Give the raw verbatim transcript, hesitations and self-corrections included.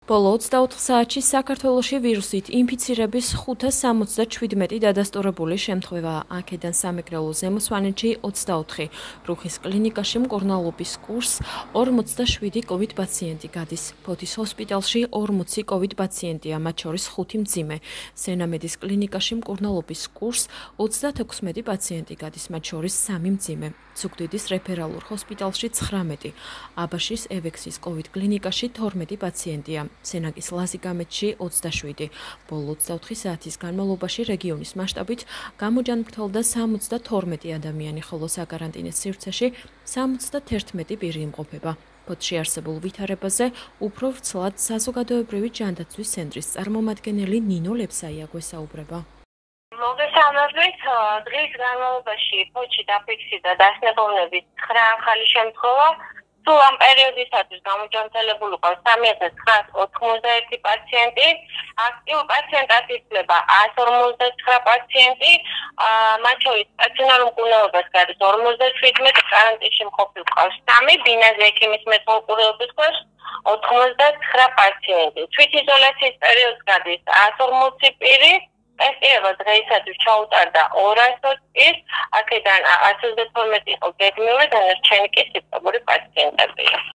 ბოლო ოცდაოთხ საათში საქართველოში ვირუსით ინფიცირების ხუთას სამოცდაჩვიდმეტი დადასტურებული შემთხვევაა. აქედან სამეგრელო ზემო სვანეთში ოცდაოთხი, რუხის კლინიკაში მკურნალობის კურსს ორმოცდაშვიდი კოვიდ პაციენტი გადის. ფოთის ჰოსპიტალში ორმოცი კოვიდ პაციენტია, მათ შორის ხუთი მძიმე. სენამედის კლინიკაში მკურნალობის კურსს ოცდათექვსმეტი პაციენტი გადის, მათ შორის სამი მძიმე. ზუგდიდის რეფერალურ ჰოსპიტალში ცხრამეტი, აბაშის ევექსის კოვიდ კლინიკაში თორმეტი პაციენტია. სენაკის ლაზიგამეთში ოცდაშვიდი. ბოლო ოცდაოთხი საათის განმავლობაში რეგიონის მასშტაბით გამოჯანმრთელდა სამოცდათორმეტი ადამიანი, ხოლო საკარანტინეს სივრცეში სამოცდათერთმეტი პირი იმყოფება. ფოთში არსებულ ვითარებაზე უფრო ვრცლად საზოგადოებრივი ჯანდაცვის ცენტრის წარმომადგენელი ნინო ლეფსაია გვესაუბრება. მოგესალმებით, დღის განმავლობაში ფოთში დაფიქსირდა დასნებოვნების ცხრა ახალი შემთხვევა. სულ ამ პერიოდისათვის გამოჯანმრთელებული ყავს სამი ათას ცხრაას ოთხმოცდაერთი პაციენტი, აქტიურ პაციენტად ითვლება ათს ორმოცდათვრამეტი პაციენტი, მათ შორის სტაციონარულ მკურნალობას გადის ორმოცდაჩვიდმეტი, კარანტინში მყოფი ყავს სამი, ბინაზე ექიმის მეთვალყურეობის ქვეშ ოთხმოცდათვრამეტი პაციენტი. თვითიზოლაციის პერიოდს გადის ათს ორმოცი პირი. ტესტირება დღეისათვის ჩაუტარდა ორასოც ის, აქედან ათს ოცდათორმეტი იყო გეგმიური, დანარჩენი კი სիմპტომური პაციენტებია.